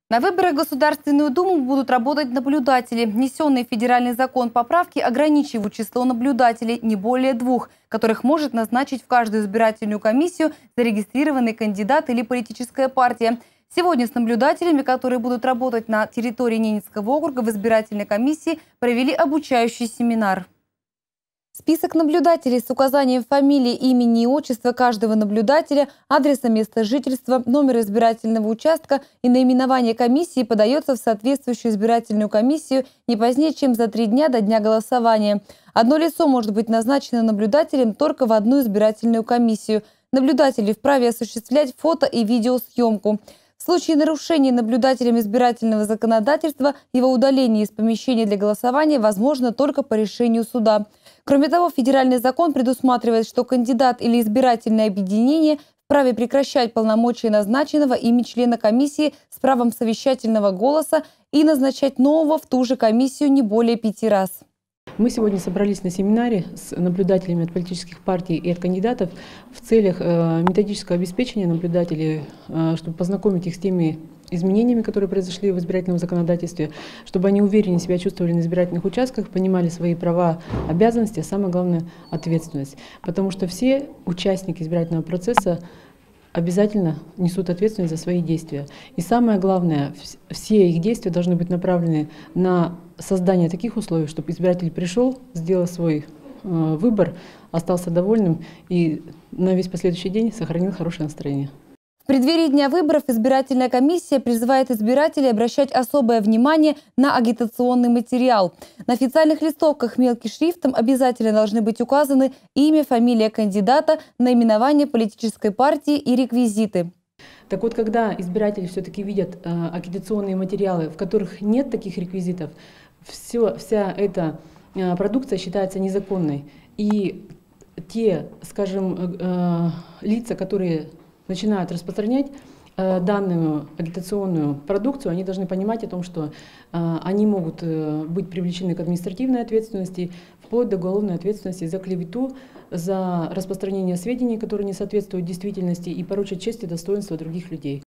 На выборах в Государственную Думу будут работать наблюдатели. Внесенные в федеральный закон поправки ограничивают число наблюдателей не более 2, которых может назначить в каждую избирательную комиссию зарегистрированный кандидат или политическая партия. Сегодня с наблюдателями, которые будут работать на территории Ненецкого округа в избирательной комиссии, провели обучающий семинар. Список наблюдателей с указанием фамилии, имени и отчества каждого наблюдателя, адреса места жительства, номера избирательного участка и наименование комиссии подается в соответствующую избирательную комиссию не позднее, чем за 3 дня до дня голосования. Одно лицо может быть назначено наблюдателем только в одну избирательную комиссию. Наблюдатели вправе осуществлять фото- и видеосъемку. В случае нарушения наблюдателем избирательного законодательства его удаление из помещения для голосования возможно только по решению суда. Кроме того, федеральный закон предусматривает, что кандидат или избирательное объединение вправе прекращать полномочия назначенного ими члена комиссии с правом совещательного голоса и назначать нового в ту же комиссию не более 5 раз. Мы сегодня собрались на семинаре с наблюдателями от политических партий и от кандидатов в целях методического обеспечения наблюдателей, чтобы познакомить их с теми изменениями, которые произошли в избирательном законодательстве, чтобы они увереннее себя чувствовали на избирательных участках, понимали свои права, обязанности, а самое главное – ответственность. Потому что все участники избирательного процесса обязательно несут ответственность за свои действия. И самое главное, все их действия должны быть направлены на создание таких условий, чтобы избиратель пришел, сделал свой выбор, остался довольным и на весь последующий день сохранил хорошее настроение. В преддверии дня выборов избирательная комиссия призывает избирателей обращать особое внимание на агитационный материал. На официальных листовках мелким шрифтом обязательно должны быть указаны имя, фамилия кандидата, наименование политической партии и реквизиты. Так вот, когда избиратели все-таки видят агитационные материалы, в которых нет таких реквизитов, вся эта продукция считается незаконной. И те, скажем, лица, которые начинают распространять данную агитационную продукцию, они должны понимать о том, что они могут быть привлечены к административной ответственности, вплоть до уголовной ответственности за клевету, за распространение сведений, которые не соответствуют действительности, и порочат честь и достоинство других людей.